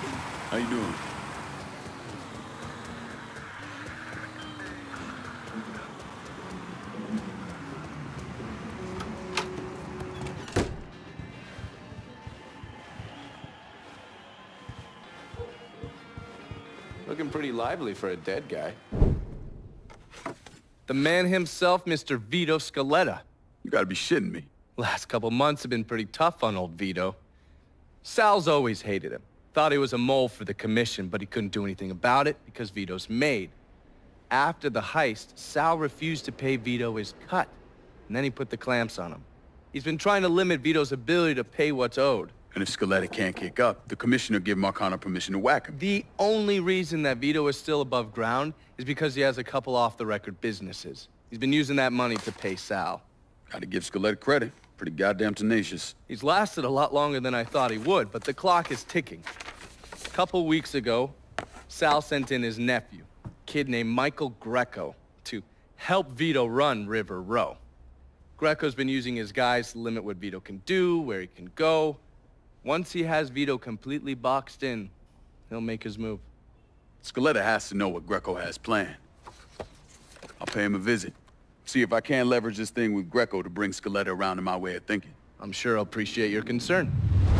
How you doing? Looking pretty lively for a dead guy. The man himself, Mr. Vito Scaletta. You gotta be shitting me. Last couple months have been pretty tough on old Vito. Sal's always hated him. Thought he was a mole for the commission, but he couldn't do anything about it because Vito's made. After the heist, Sal refused to pay Vito his cut, and then he put the clamps on him. He's been trying to limit Vito's ability to pay what's owed. And if Scaletta can't kick up, the commissioner give Marcano permission to whack him. The only reason that Vito is still above ground is because he has a couple off-the-record businesses. He's been using that money to pay Sal. Gotta give Scaletta credit. Pretty goddamn tenacious. He's lasted a lot longer than I thought he would, but the clock is ticking. A couple weeks ago, Sal sent in his nephew, a kid named Michael Greco, to help Vito run River Row. Greco's been using his guys to limit what Vito can do, where he can go. Once he has Vito completely boxed in, he'll make his move. Scaletta has to know what Greco has planned. I'll pay him a visit. See if I can't leverage this thing with Greco to bring Scaletta around to my way of thinking. I'm sure he'll appreciate your concern.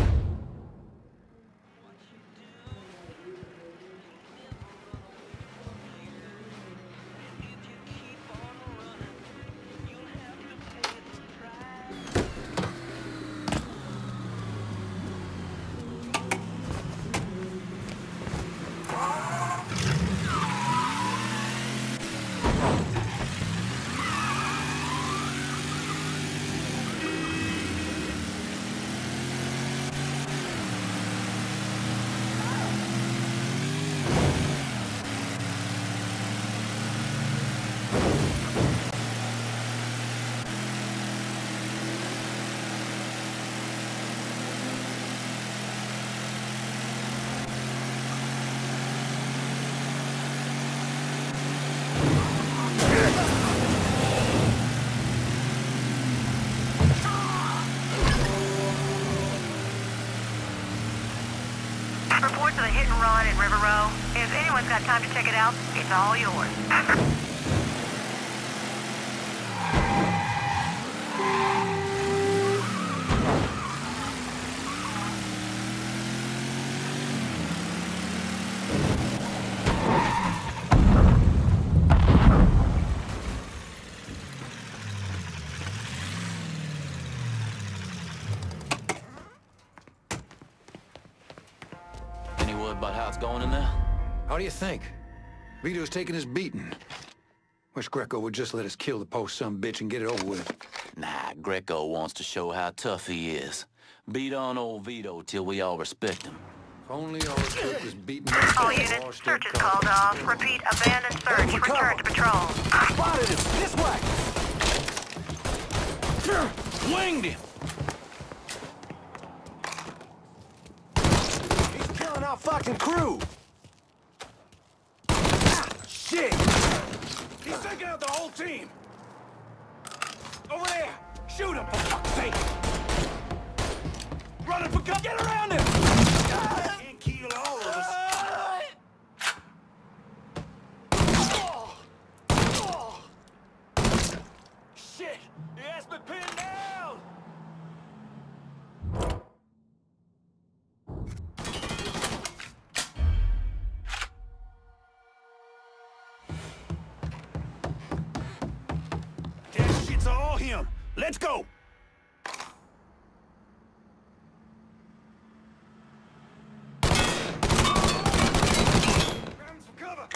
Reports of a hit and run in River Row. If anyone's got time to check it out, it's all yours. About how it's going in there? How do you think? Vito's taking his beating. Wish Greco would just let us kill the post-some-bitch and get it over with. Nah, Greco wants to show how tough he is. Beat on old Vito till we all respect him. If only all it took was beating All units, search is called off. Repeat, abandoned search. Return to patrol. Spotted him! This way! Winged him! Our fucking crew! Ah, shit! He's taking out the whole team! Over there! Shoot him, for fuck's sake! Running for cover! Get around him! Can't kill all of us! Shit! He has me pinned down! All him. Let's go. Grab some cover.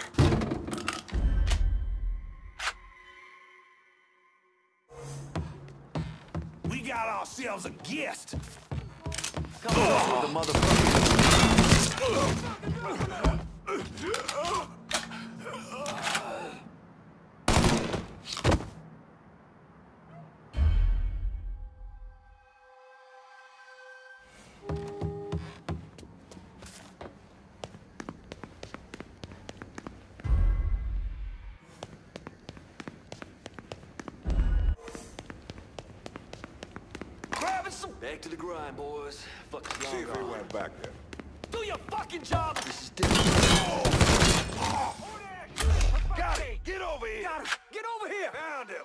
We got ourselves a guest. Come on, the motherfucker. Back to the grind, boys. Fuck Hzangar. See if he went back there. Do your fucking fucking job! This is different. Got it! Get over here! Got him! Get over here! Found him!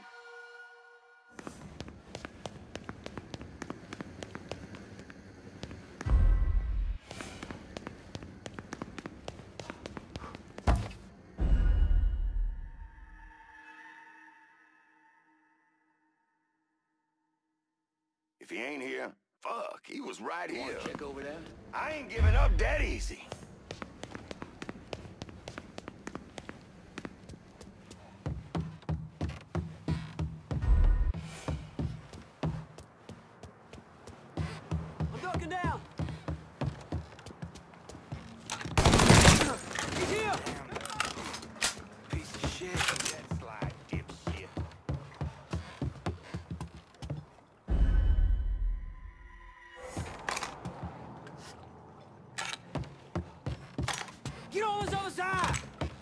If he ain't here, fuck, he was right here. Check over there. I ain't giving up that easy. I'm ducking down. He's here. Piece of shit. That slide, dipshit. Get on this other side.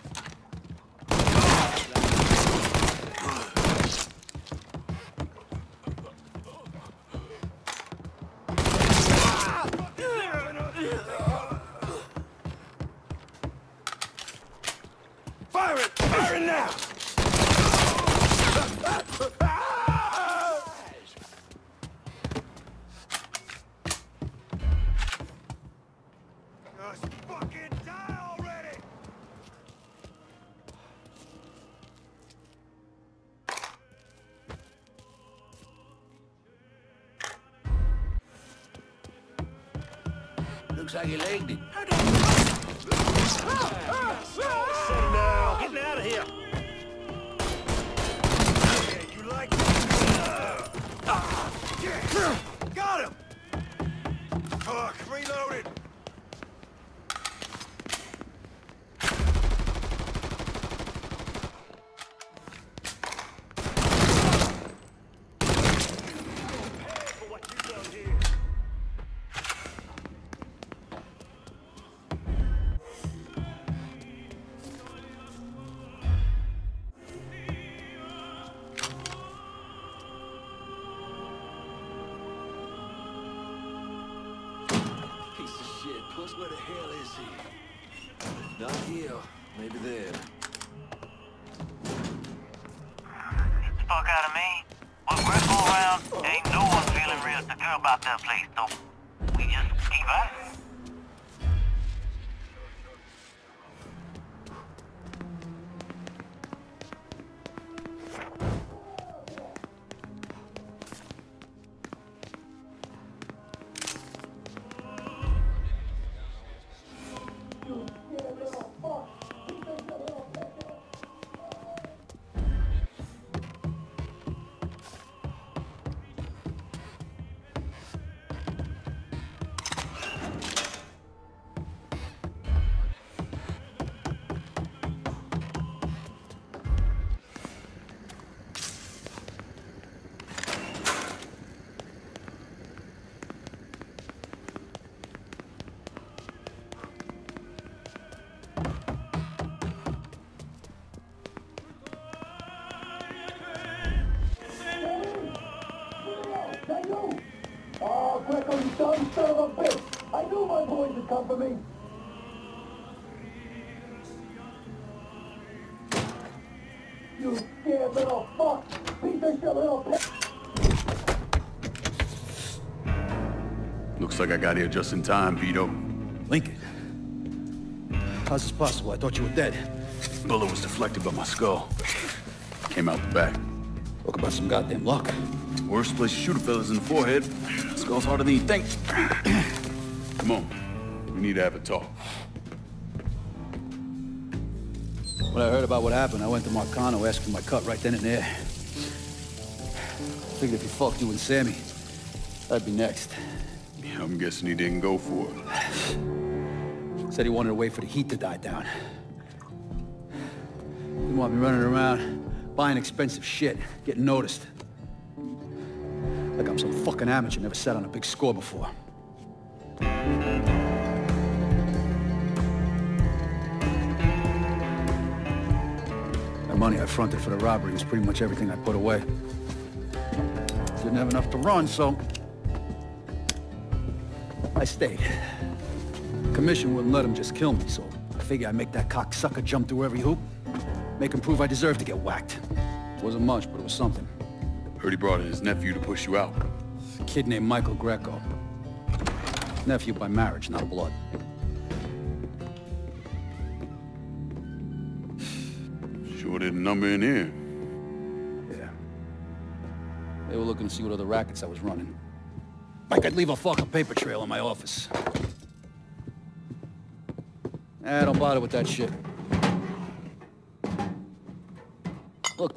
Fire it! Fire it now! Just fucking die already! Looks like he legged it. Sit down! Getting out of here! Yeah, you like it? Yeah. Got him! Fuck, reloaded! For what you done here. Piece of shit. Puss, where the hell is he? Not here. Maybe there. Get the fuck out of me. When we're going around, ain't no one feeling real secure about that place, so we just keep at it. Oh, Greco, you dumb son of a bitch! I knew my boys would come for me! You scared little fuck! Piece of shit little bitch! Looks like I got here just in time, Vito. Lincoln. How's this possible? I thought you were dead. Bullet was deflected by my skull. Came out the back. Talk about some goddamn luck. Worst place to shoot a fella's in the forehead. Skull's harder than you think. Come on. We need to have a talk. When I heard about what happened, I went to Marcano asking my cut right then and there. Figured if he fucked you and Sammy, I'd be next. Yeah, I'm guessing he didn't go for it. Said he wanted to wait for the heat to die down. Didn't want me running around, buying expensive shit, getting noticed. Like I'm some fucking amateur never sat on a big score before. The money I fronted for the robbery was pretty much everything I put away. Didn't have enough to run, so I stayed. Commission wouldn't let him just kill me, so I figure I'd make that cocksucker jump through every hoop. Make him prove I deserve to get whacked. Wasn't much, but it was something. Heard he brought in his nephew to push you out. A kid named Michael Greco. Nephew by marriage, not blood. Sure did a number in here. Yeah. They were looking to see what other rackets I was running. Like I'd leave a fucking paper trail in my office. Don't bother with that shit. Look,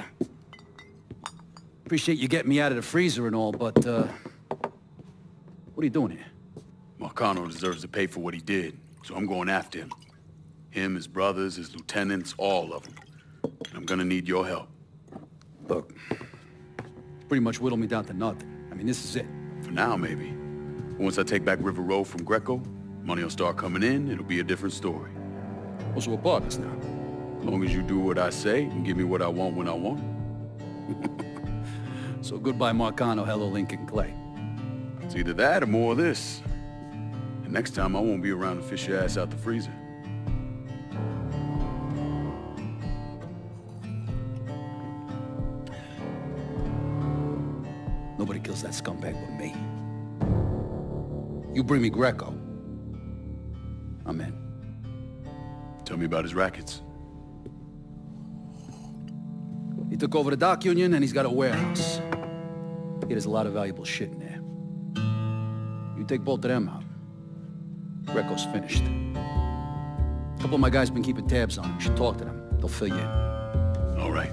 appreciate you getting me out of the freezer and all, but, what are you doing here? Marcano deserves to pay for what he did, so I'm going after him. Him, his brothers, his lieutenants, all of them. And I'm gonna need your help. Look, pretty much whittled me down to nothing. I mean, this is it. For now, maybe. Once I take back River Road from Greco, money will start coming in, it'll be a different story. Also, we're partners now. As long as you do what I say and give me what I want when I want it. So goodbye, Marcano, hello, Lincoln Clay. It's either that or more of this. And next time I won't be around to fish your ass out the freezer. Nobody kills that scumbag but me. You bring me Greco, I'm in. Tell me about his rackets. He took over the dock union and he's got a warehouse. There's a lot of valuable shit in there. You take both of them out, Greco's finished. A couple of my guys been keeping tabs on him. You should talk to them. They'll fill you in. All right.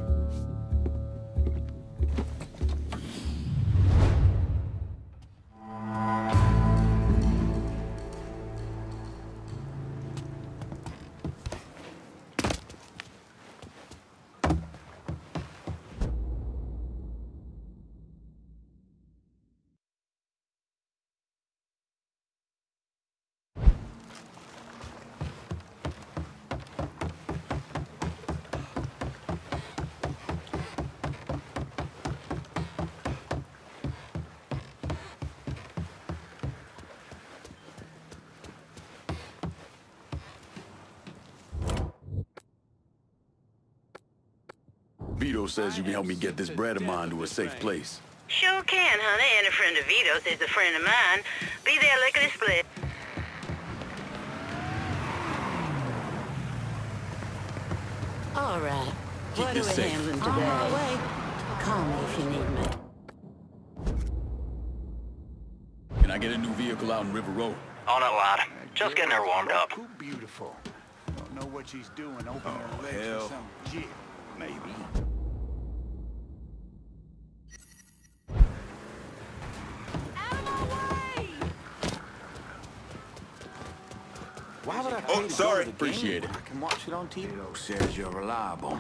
Vito says you can help me get this bread of mine to a safe place. Sure can, honey. And a friend of Vito's is a friend of mine. Be there lickety-split. All right. Keep What are this we safe. handling today? On my way. Call me if you need me. Can I get a new vehicle out in River Road? On it, lad. Just getting her warmed up. Beautiful. Don't know what she's doing. Open her legs or some jig, maybe. Why would I pay to sorry. go to the Appreciate game? it. I can watch it on TV. Vito says you're reliable.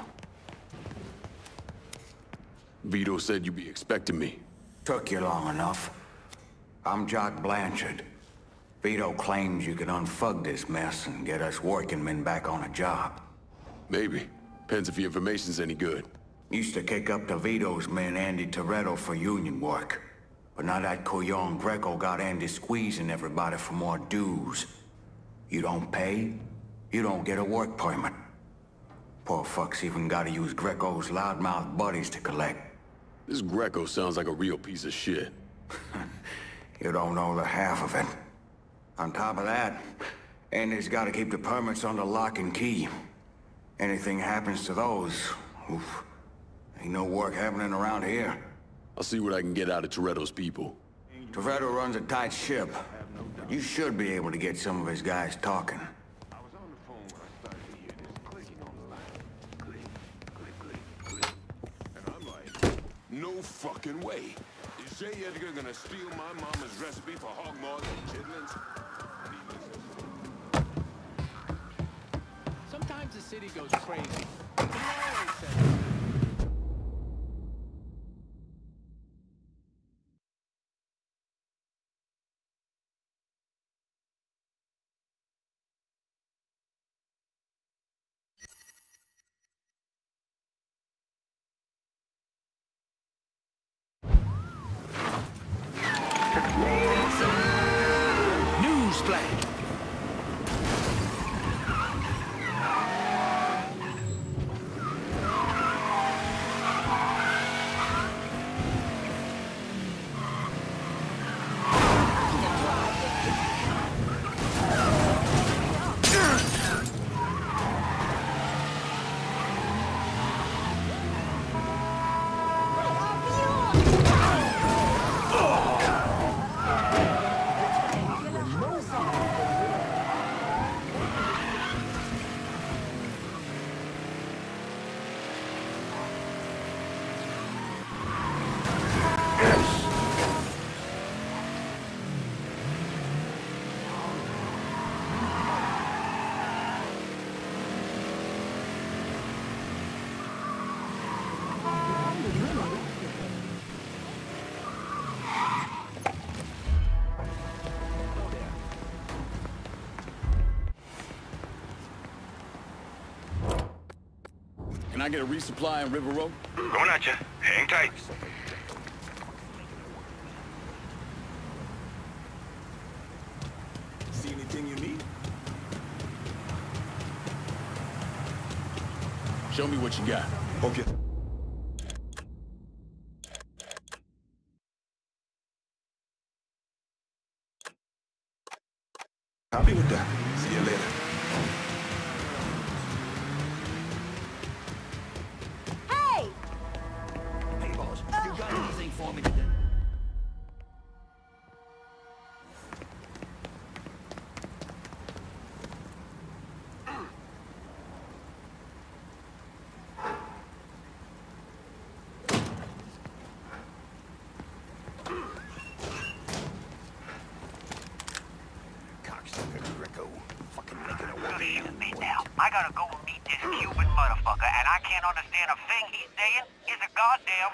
Vito said you'd be expecting me. Took you long enough. I'm Jock Blanchard. Vito claims you can unfug this mess and get us working men back on a job. Maybe. Depends if the information's any good. Used to kick up to Vito's men Andy Toretto for union work. But now that Couillon Greco got Andy squeezing everybody for more dues. You don't pay, you don't get a work permit. Poor fuck's even gotta use Greco's loudmouth buddies to collect. This Greco sounds like a real piece of shit. You don't know the half of it. On top of that, Andy's gotta keep the permits under lock and key. Anything happens to those, oof, ain't no work happening around here. I'll see what I can get out of Toretto's people. Toretto runs a tight ship. You should be able to get some of his guys talking. I was on the phone when I started to hear this clicking on the line. Click. And I'm like, no fucking way. Is J. Edgar gonna steal my mama's recipe for hog maws and chitlins? Sometimes the city goes crazy. You always say Newsflash! Can I get a resupply in River Road? Going at you. Hang tight. See anything you need? Show me what you got. Okay. Happy with that. See you later. Hey! Hey, boss, you got anything for me today? I gotta go meet this Cuban motherfucker, and I can't understand a thing he's saying. It's a goddamn...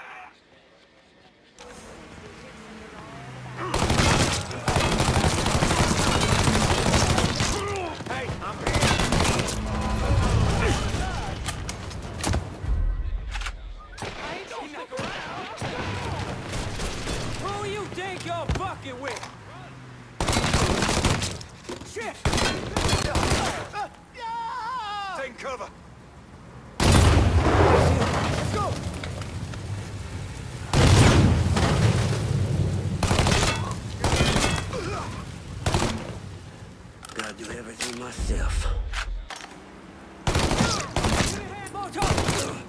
Hey, I'm here. Who you think you're fucking with? Shit! Taking cover. Let's go! Gotta do everything myself. Give me a hand, Molotov!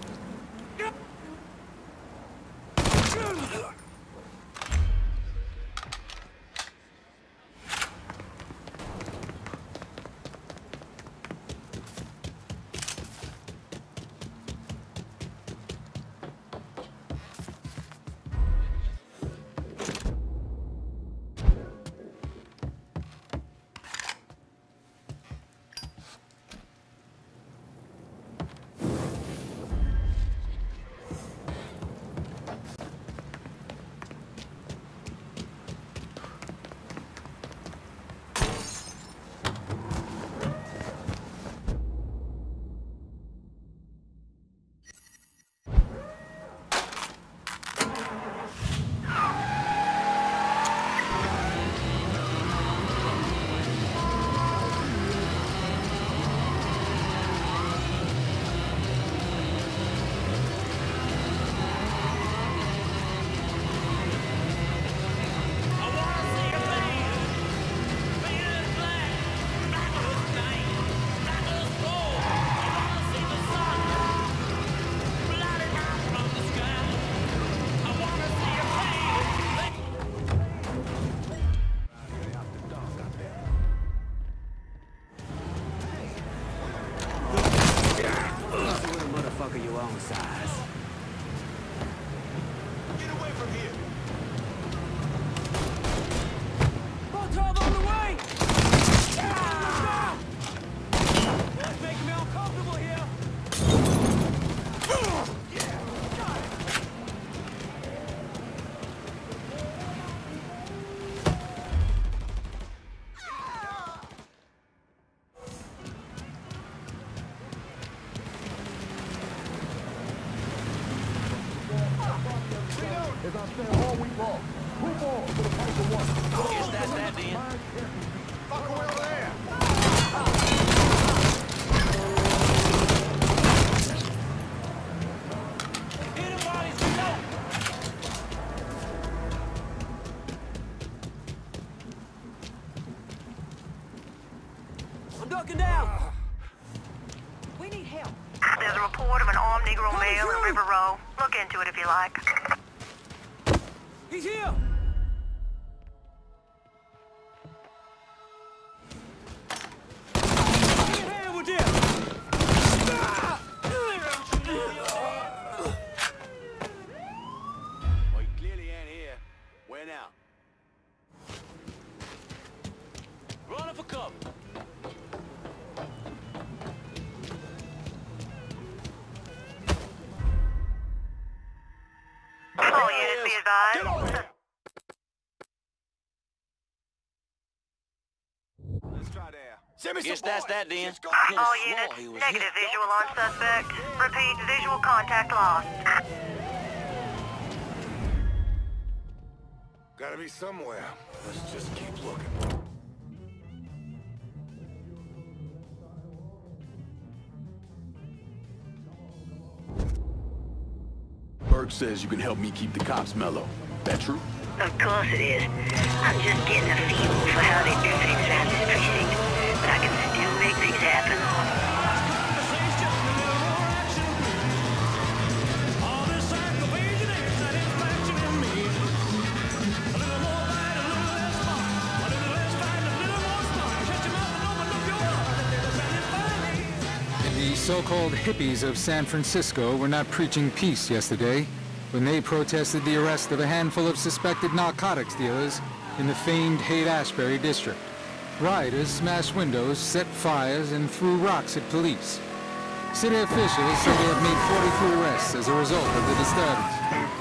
As I stand all week long. 2 more for the price of 1. Is that then? Fuck away over there. I'm ducking down! We need help. There's a report of an armed Negro male in River Row. Look into it if you like. He's here! Give me a hand with this! Well, you clearly ain't here. Where now? Running for cover. All units be advised. Let's try there. Guess that's that then. All units, negative visual on suspect. Repeat, visual contact lost. Gotta be somewhere. Let's just keep looking. Burke says you can help me keep the cops mellow. That true? Of course it is. I'm just getting a feel for how they do things around this precinct. But I can still make things happen. The so-called hippies of San Francisco were not preaching peace yesterday when they protested the arrest of a handful of suspected narcotics dealers in the famed Haight-Ashbury district. Rioters smashed windows, set fires, and threw rocks at police. City officials say they have made 43 arrests as a result of the disturbance.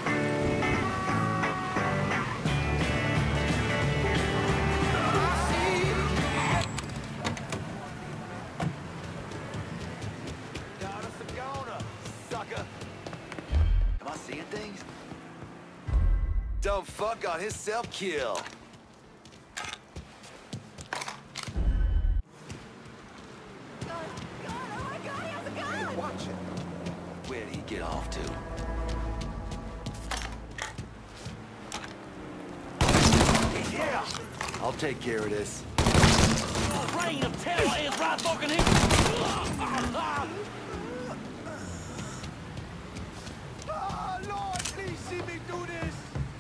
Dumb fuck got himself killed. Watch it. Where'd he get off to? Yeah! I'll take care of this. Rain of terror is right fucking here. Oh, Lord, please see me do this.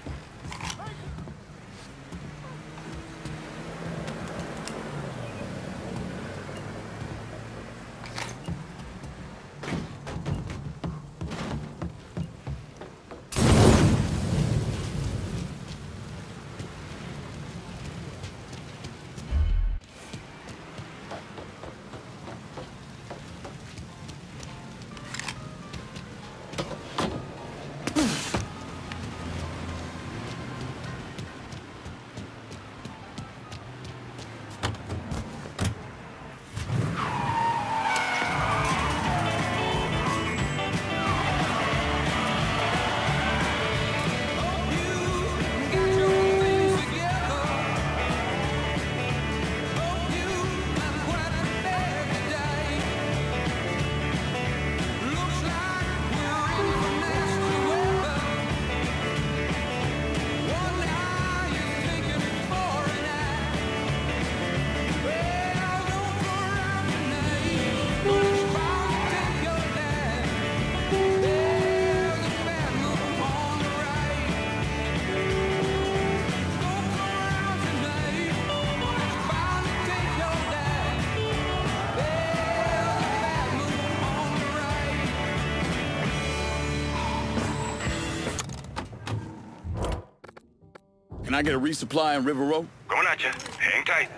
Can I get a resupply in River Row? Going at you. Hang tight.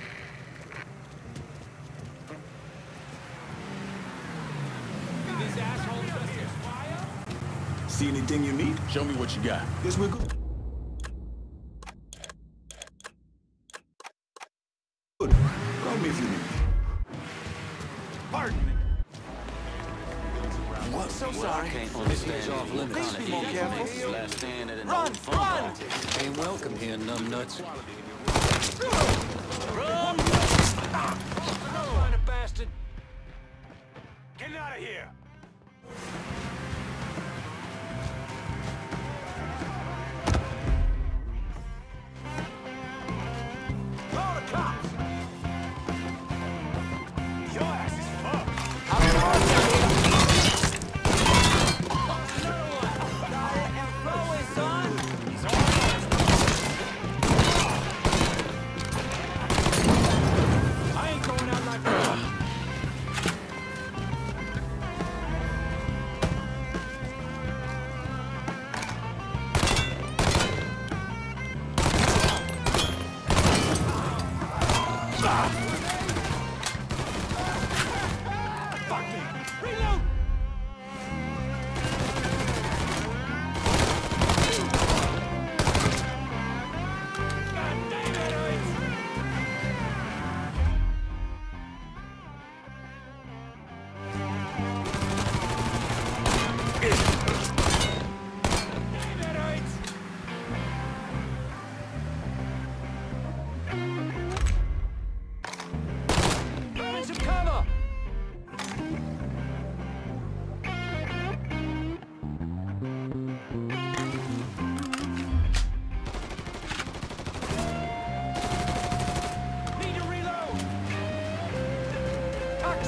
See anything you need? Show me what you got. Guess we're good. Good. Call me if you need. Pardon me. What? So sorry. Can't understand off limits. Please be more careful. Last stand at an Run! old phone Run! call. Ain't welcome here, numbnuts. Run! Find a bastard. Get out of here. Call the cops. Your ass is fucked. I ain't going out like that. Fuck me. Reload. God damn it,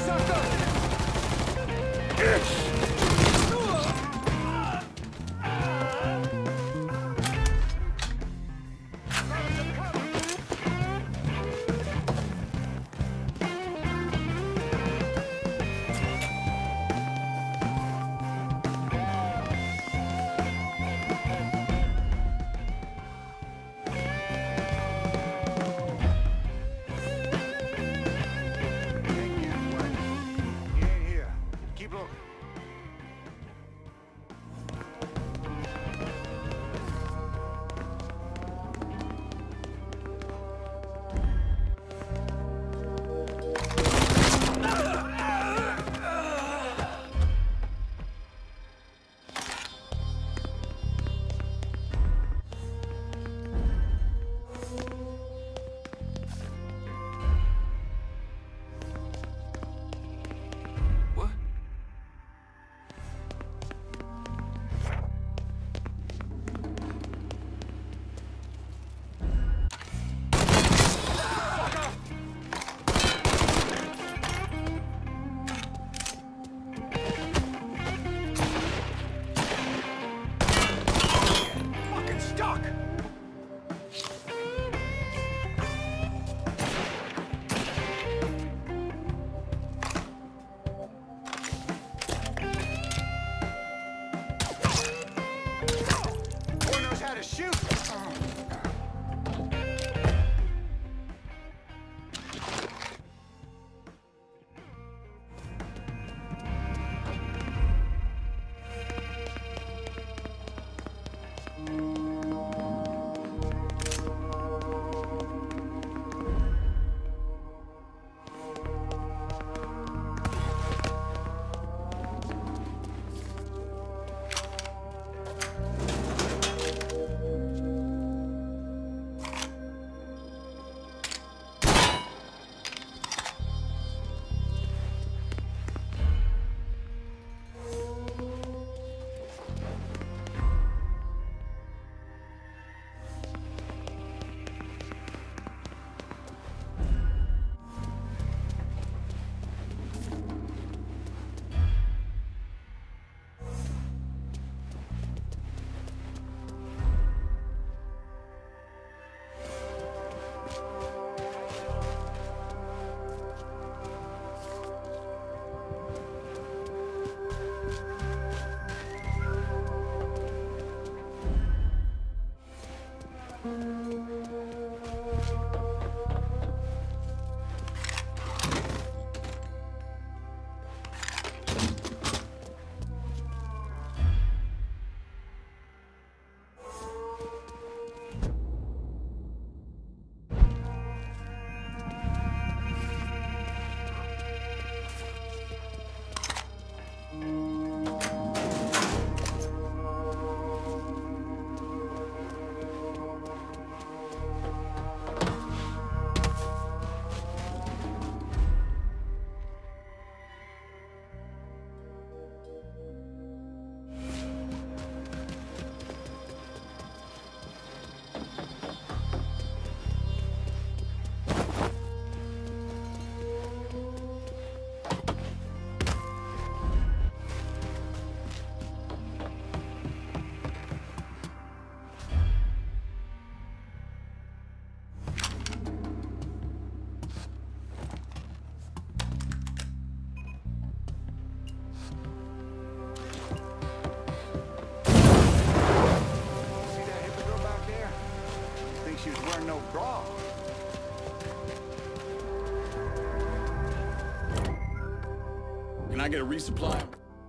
Can I get a resupply?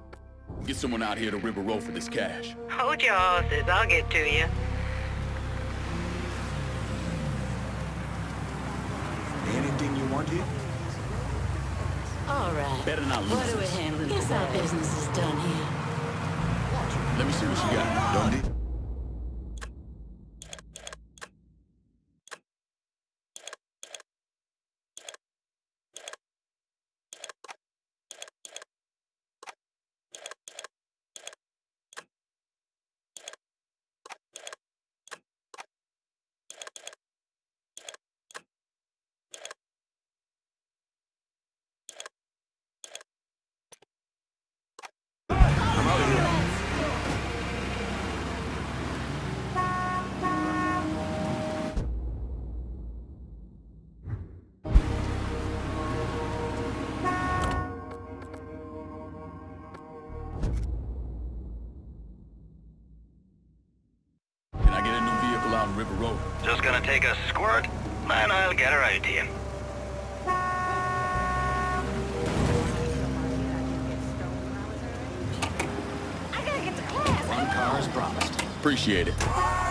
Get someone out here to rip a roll for this cash. Hold your horses, I'll get to you. Anything you want here? All right. Better not lose What do we this. handle? Guess our business is done here. Let me see what you got. Done it? River Road. Just gonna take a squirt, and I'll get her out to you. I gotta get to class. One car as promised. Appreciate it.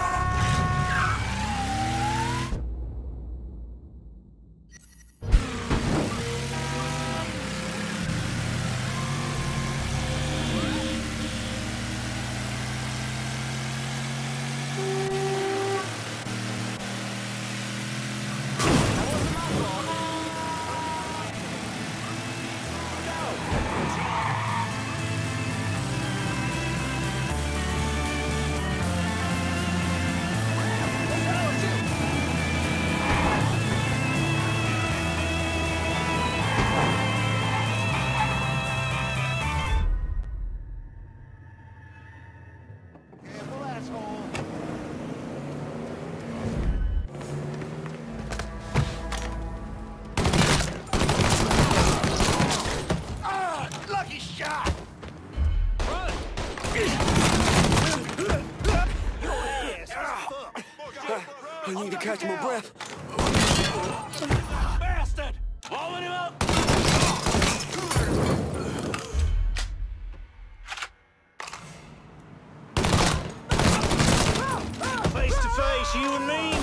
I need to catch my breath. Bastard! Blowing him up! Face to face, you and me.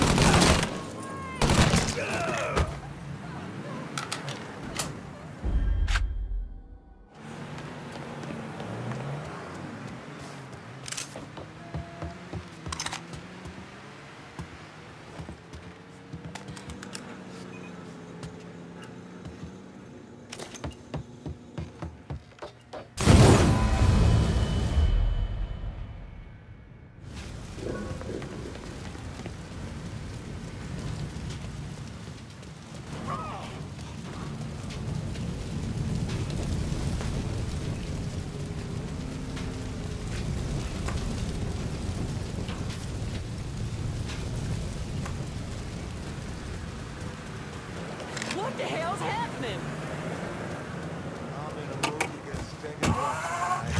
What the hell's happening? I'm in a mood to get stinking drunk.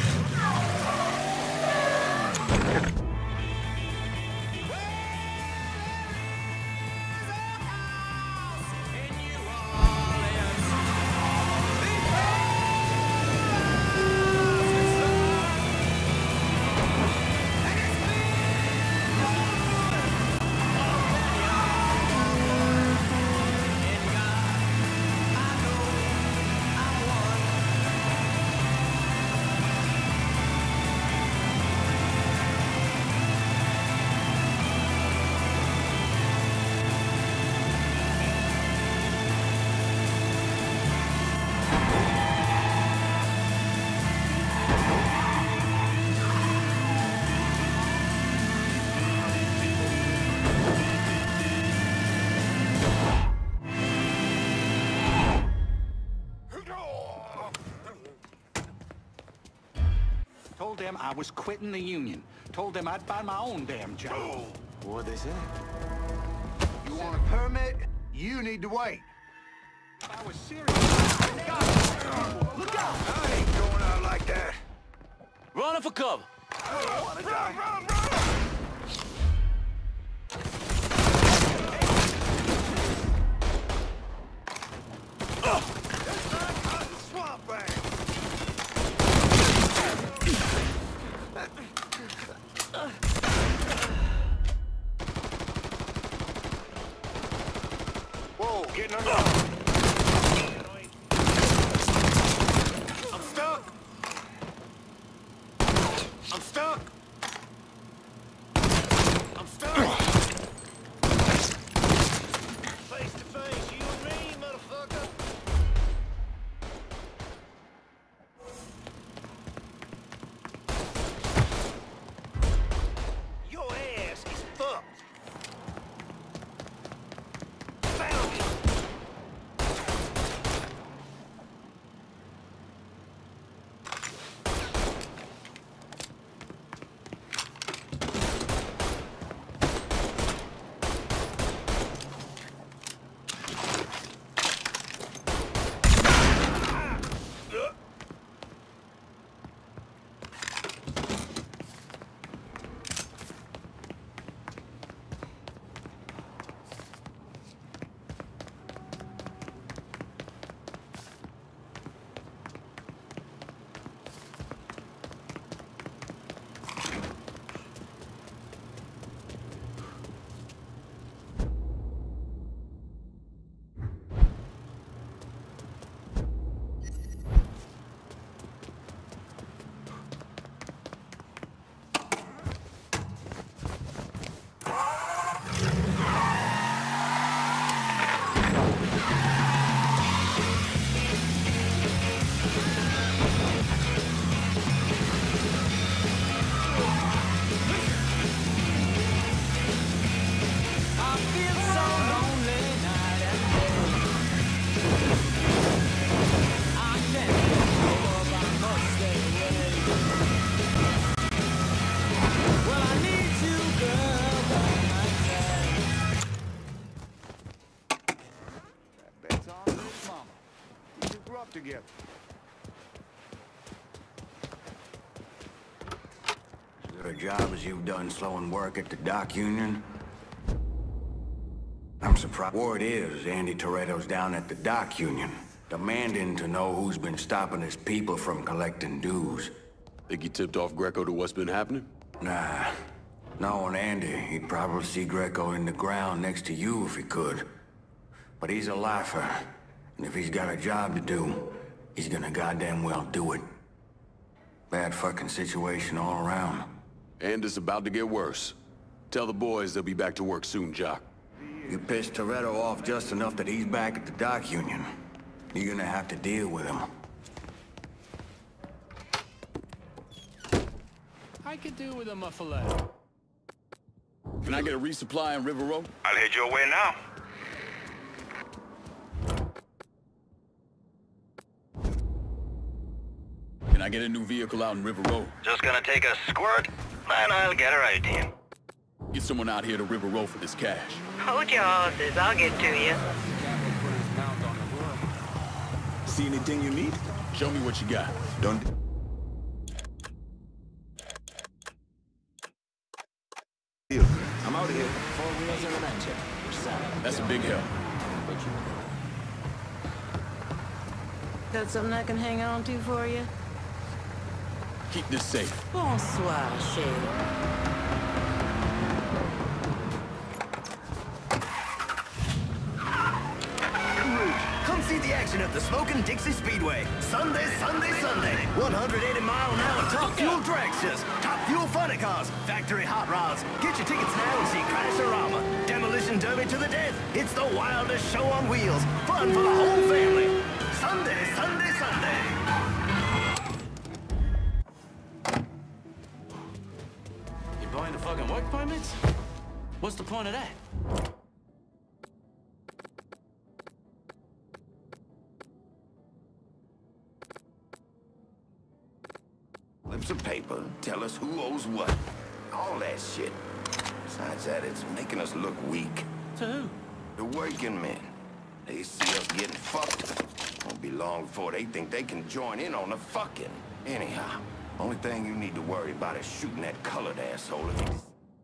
Told them I was quitting the union. Told them I'd find my own damn job. What'd they say? You want a permit? You need to wait. I was serious. Look out! I ain't going out like that. Running for cover. Run! Swamp bag. Whoa, getting under. I'm stuck. I'm stuck. I'm stuck. Face to face, you and me, motherfucker. Your ass is fucked. Found you. good job as you've done slowing work at the dock union, I'm surprised. Word is Andy Toretto's down at the dock union, demanding to know who's been stopping his people from collecting dues. Think he tipped off Greco to what's been happening? Nah. Knowing Andy, he'd probably see Greco in the ground next to you if he could. But he's a lifer, and if he's got a job to do, he's gonna goddamn well do it. Bad fucking situation all around. And it's about to get worse. Tell the boys they'll be back to work soon, Jock. You pissed Toretto off just enough that he's back at the dock union. You're gonna have to deal with him. I could do with a muffler. Can I get a resupply in River Row? I'll head your way now. Can I get a new vehicle out in River Row? Just gonna take a squirt, and I'll get her out to you. Get someone out here to River Row for this cash. Hold your horses, I'll get to you. See anything you need? Show me what you got. Don't... I'm out of here. 4 wheels and an engine. That's a big help. Got something I can hang on to for you? Keep this safe. Bonsoir, chérie. Come see the action at the Smokin' Dixie Speedway. Sunday, Sunday, Sunday. 180-mile-an-hour top fuel dragsters, top fuel funny cars, factory hot rods. Get your tickets now and see Crash-O-Rama. Demolition Derby to the death. It's the wildest show on wheels. Fun for the whole family. Sunday, Sunday, Sunday. You buying the fucking work permits? What's the point of that? Flips of paper, tell us who owes what. All that shit. Besides that, it's making us look weak. To who? The working men. They see us getting fucked. Won't be long before they think they can join in on the fucking. Anyhow, only thing you need to worry about is shooting that colored asshole if he...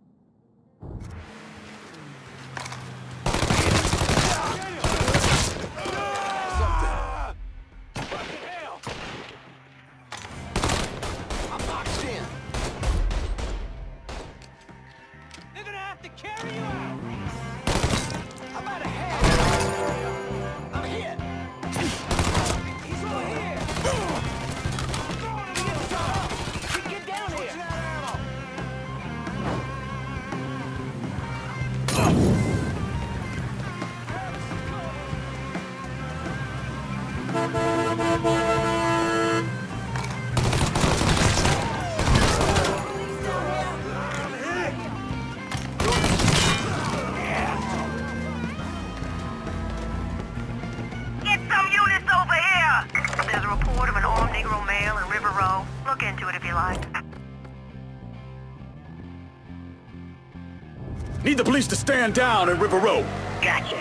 Need the police to stand down in River Row. Gotcha.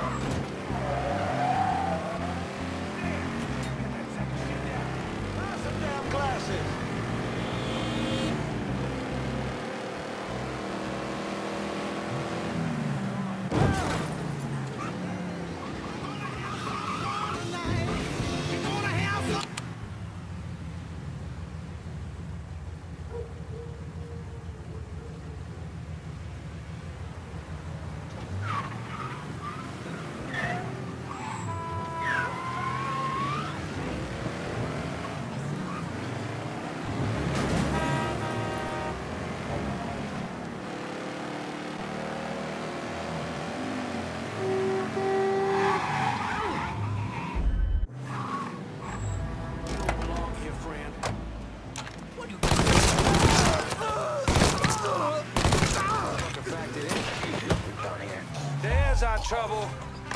Trouble.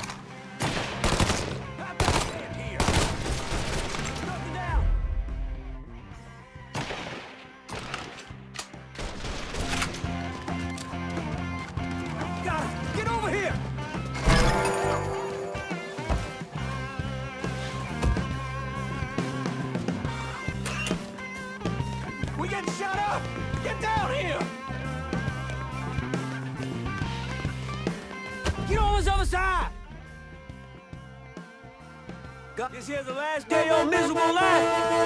Got it! Get over here! We getting shot up! Get down here! Get on this other side! This here's the last day of your miserable life!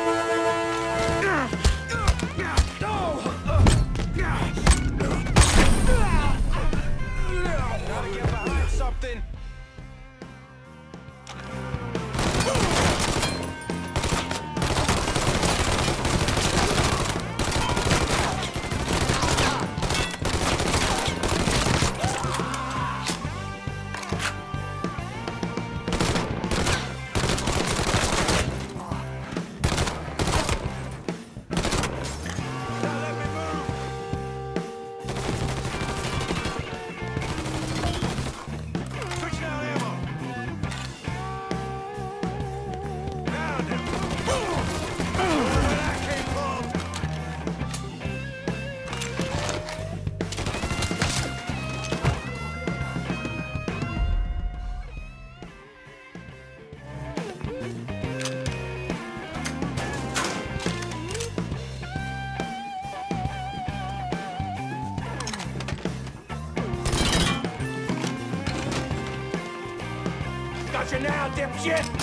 Gotta get behind something! Got you now, dipshit!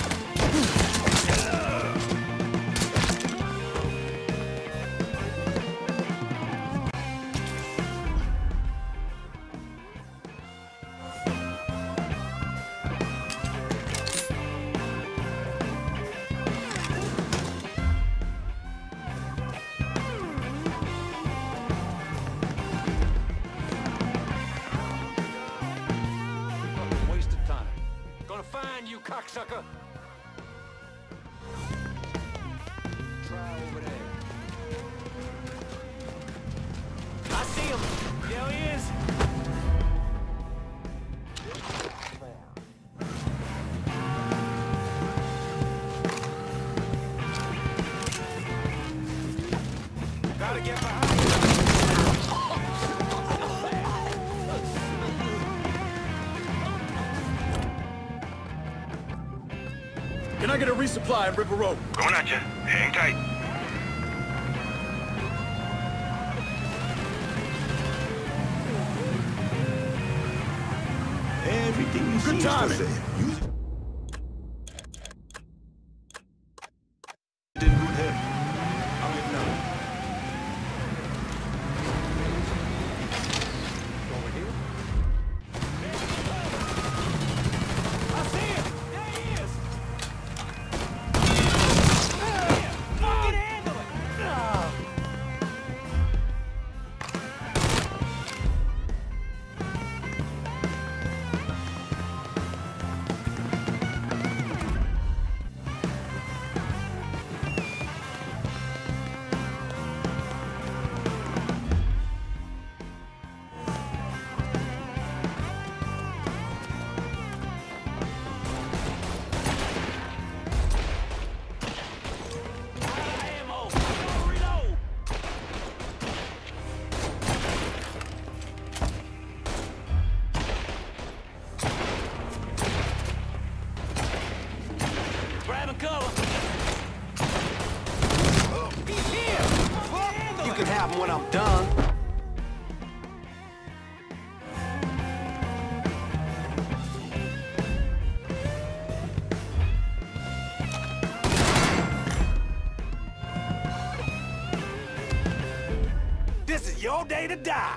Cocksucker! Try over there. I see him! There he is! Gotta get behind him! Can I get a resupply at River Road? Going at you. Hang tight. Everything you see Good timing. is for sale. Use it. In good health. I'm in now. Over here? I see him! There he is! Fucking handle it! You can have them when I'm done. This is your day to die.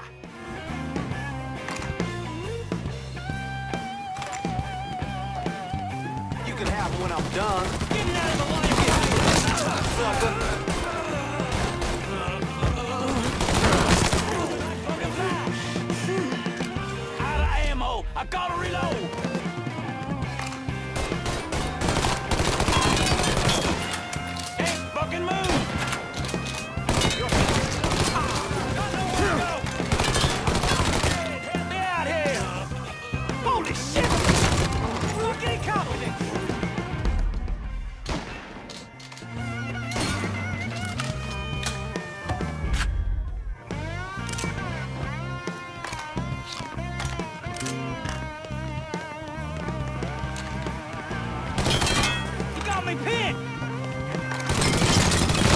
You can have them when I'm done. Get out of the line, sucker. Out of ammo. I gotta reload. Hey, fucking move. Help me out here. Holy shit. Look at the confidence. You got me pinned.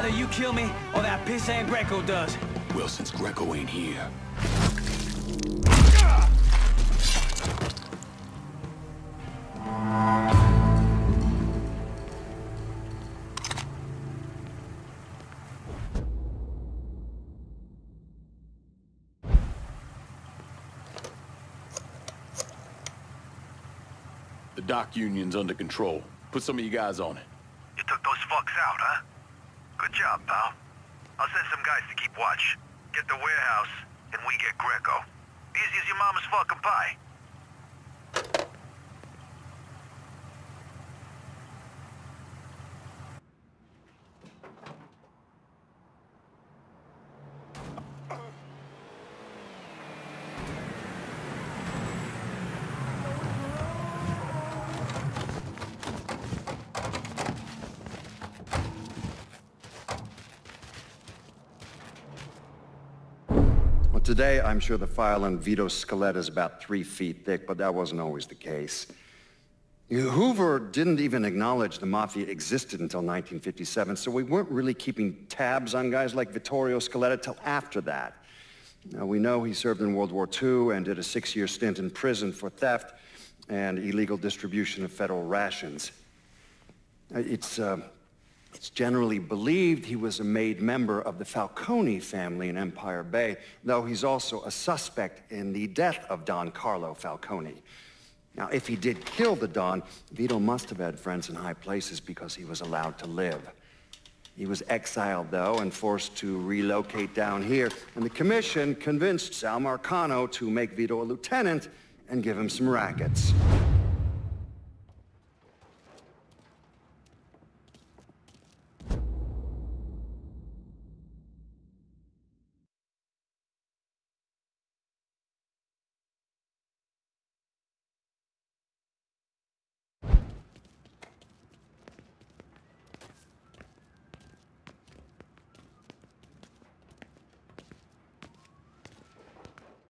Either you kill me, or that pissant Greco does. Well, since Greco ain't here... The dock union's under control. Put some of you guys on it. You took those fucks out, huh? Good job, pal. I'll send some guys to keep watch. Get the warehouse, and we get Greco. Easy as your mama's fucking pie. Today, I'm sure the file on Vito Scaletta is about 3 feet thick, but that wasn't always the case. Hoover didn't even acknowledge the Mafia existed until 1957, so we weren't really keeping tabs on guys like Vittorio Scaletta till after that. Now, we know he served in World War II and did a 6-year stint in prison for theft and illegal distribution of federal rations. It's generally believed he was a made member of the Falcone family in Empire Bay, though he's also a suspect in the death of Don Carlo Falcone. Now, if he did kill the Don, Vito must have had friends in high places because he was allowed to live. He was exiled, though, and forced to relocate down here, and the commission convinced Sal Marcano to make Vito a lieutenant and give him some rackets.